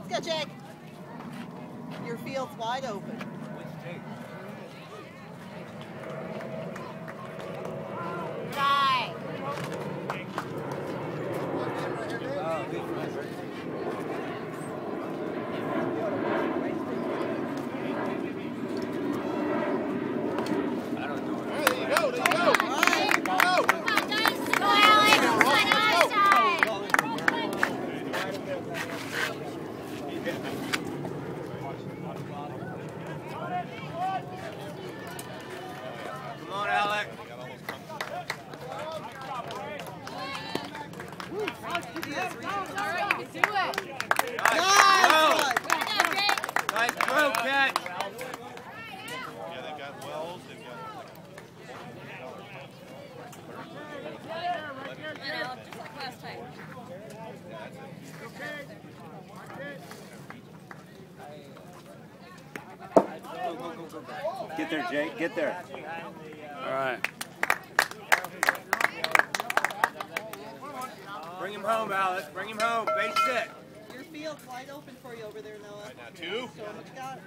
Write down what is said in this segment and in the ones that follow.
Let's go, Jake. Your field's wide open. Right. Come on, Alec. Alright, you can do it. Nice throw catch. Yeah, they got Wells. They've got. Just like last time. Get there, Jake. Get there. All right. Bring him home, Alec. Bring him home. Base set. Your field's wide open for you over there, Noah. Right now, 2. Show them what you got.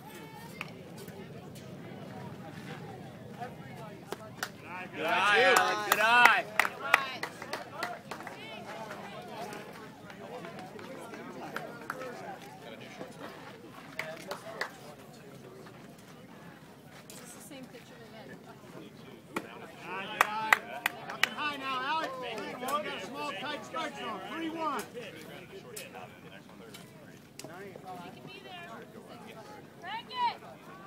Good eye, Alec. Good eye. It's the same picture of Nothing high now, Alec. You got small, tight strikes on. 3-1. You can be there. Crank it.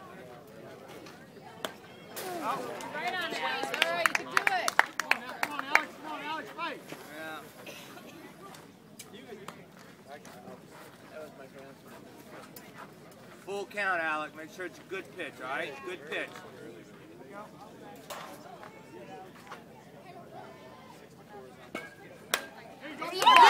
Right on it. All right, you can do it. Come on, Alex. Come on, Alex. Fight. Full count, Alec. Make sure it's a good pitch, all right? Good pitch. There you go.